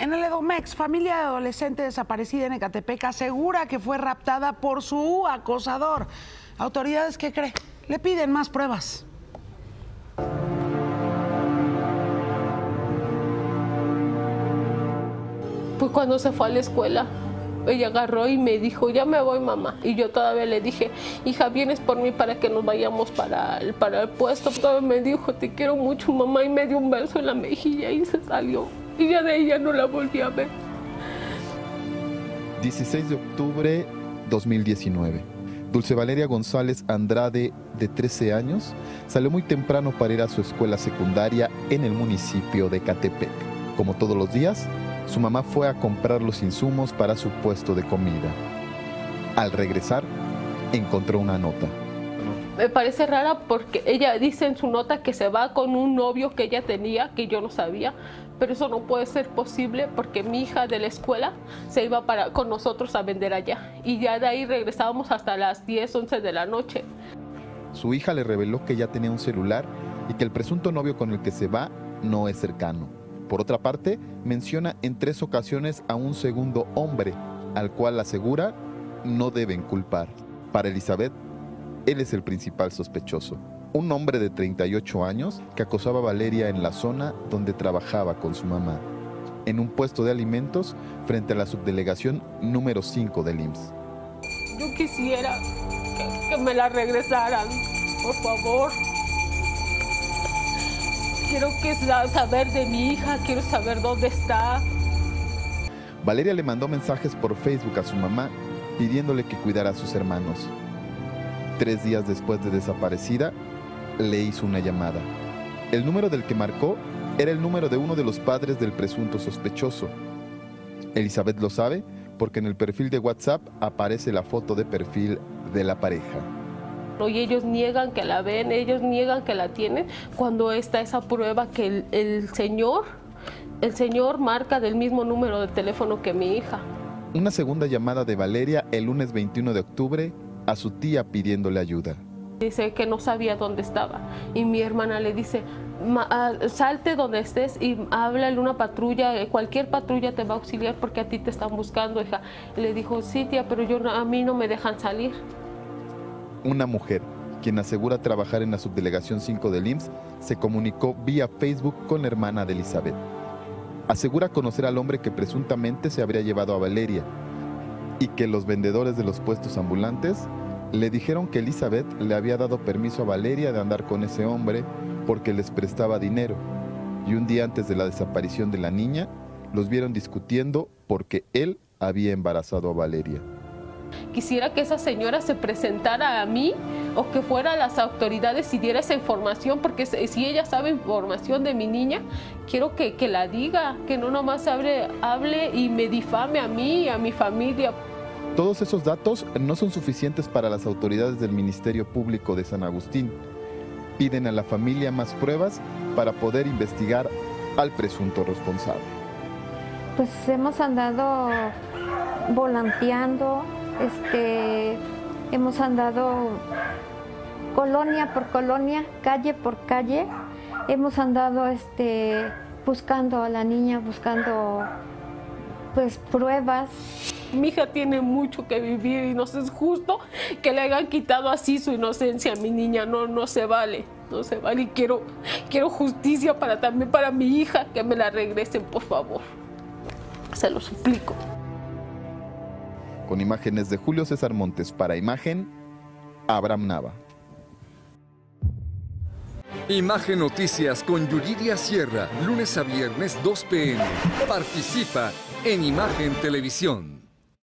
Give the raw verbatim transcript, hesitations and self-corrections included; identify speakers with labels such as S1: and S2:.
S1: En el Edomex, familia de adolescente desaparecida en Ecatepec asegura que fue raptada por su acosador. Autoridades, ¿qué cree? Le piden más pruebas.
S2: Pues cuando se fue a la escuela, ella agarró y me dijo, ya me voy, mamá. Y yo todavía le dije, hija, vienes por mí para que nos vayamos para el, para el puesto. Todavía me dijo, te quiero mucho, mamá, y me dio un beso en la mejilla y se salió. Y ya de ella no la volví a ver.
S3: dieciséis de octubre de dos mil diecinueve. Dulce Valeria González Andrade, de trece años, salió muy temprano para ir a su escuela secundaria en el municipio de Ecatepec. Como todos los días, su mamá fue a comprar los insumos para su puesto de comida. Al regresar, encontró una nota.
S2: Me parece rara porque ella dice en su nota que se va con un novio que ella tenía, que yo no sabía, pero eso no puede ser posible porque mi hija de la escuela se iba para, con nosotros a vender allá. Y ya de ahí regresábamos hasta las diez, once de la noche.
S3: Su hija le reveló que ya tenía un celular y que el presunto novio con el que se va no es cercano. Por otra parte, menciona en tres ocasiones a un segundo hombre, al cual asegura no deben culpar. Para Elizabeth, él es el principal sospechoso. Un hombre de treinta y ocho años que acosaba a Valeria en la zona donde trabajaba con su mamá, en un puesto de alimentos frente a la subdelegación número cinco del I M S S.
S2: Yo quisiera que, que me la regresaran, por favor. Quiero que saber de mi hija, quiero saber dónde está.
S3: Valeria le mandó mensajes por Facebook a su mamá pidiéndole que cuidara a sus hermanos. Tres días después de desaparecida, le hizo una llamada. El número del que marcó era el número de uno de los padres del presunto sospechoso. Elizabeth lo sabe porque en el perfil de WhatsApp aparece la foto de perfil de la pareja.
S2: Y ellos niegan que la ven, ellos niegan que la tienen, cuando está esa prueba que el, el señor, el señor marca del mismo número de teléfono que mi hija.
S3: Una segunda llamada de Valeria el lunes veintiuno de octubre a su tía pidiéndole ayuda.
S2: Dice que no sabía dónde estaba y mi hermana le dice, salte donde estés y háblale una patrulla, cualquier patrulla te va a auxiliar porque a ti te están buscando, hija. Y le dijo, sí, tía, pero yo, a mí no me dejan salir.
S3: Una mujer, quien asegura trabajar en la subdelegación cinco del I M S S, se comunicó vía Facebook con la hermana de Elizabeth. Asegura conocer al hombre que presuntamente se habría llevado a Valeria y que los vendedores de los puestos ambulantes le dijeron que Elizabeth le había dado permiso a Valeria de andar con ese hombre porque les prestaba dinero. Y un día antes de la desaparición de la niña, los vieron discutiendo porque él había embarazado a Valeria.
S2: Quisiera que esa señora se presentara a mí o que fuera a las autoridades y diera esa información, porque si ella sabe información de mi niña, quiero que, que la diga, que no nomás hable, hable y me difame a mí y a mi familia.
S3: Todos esos datos no son suficientes para las autoridades del Ministerio Público de San Agustín. Piden a la familia más pruebas para poder investigar al presunto responsable.
S4: Pues hemos andado volanteando, este, hemos andado colonia por colonia, calle por calle, hemos andado este, buscando a la niña, buscando pues pruebas.
S2: Mi hija tiene mucho que vivir y no es justo que le hayan quitado así su inocencia a mi niña. No, no se vale, no se vale. Y quiero, quiero justicia para, también para mi hija, que me la regresen, por favor. Se lo suplico.
S3: Con imágenes de Julio César Montes para Imagen, Abraham Nava.
S5: Imagen Noticias con Yuridia Sierra, lunes a viernes dos p m Participa en Imagen Televisión.